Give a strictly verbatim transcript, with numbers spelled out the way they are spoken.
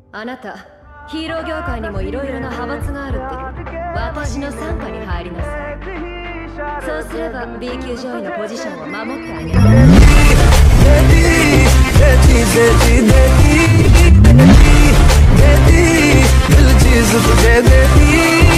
あなたヒーロー業界にもいろいろな派閥があるって私の傘下に入りなさい。そうすれば B 級上位のポジションを守ってあげる。दिल चीज तुझे देती